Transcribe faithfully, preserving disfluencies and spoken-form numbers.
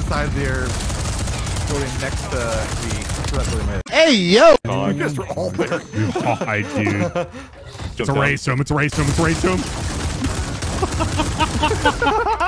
inside there, building next to the that building right. Hey, yo! You guys were all there. Hi, dude. It's a race to him. It's a race to him. It's a race to him.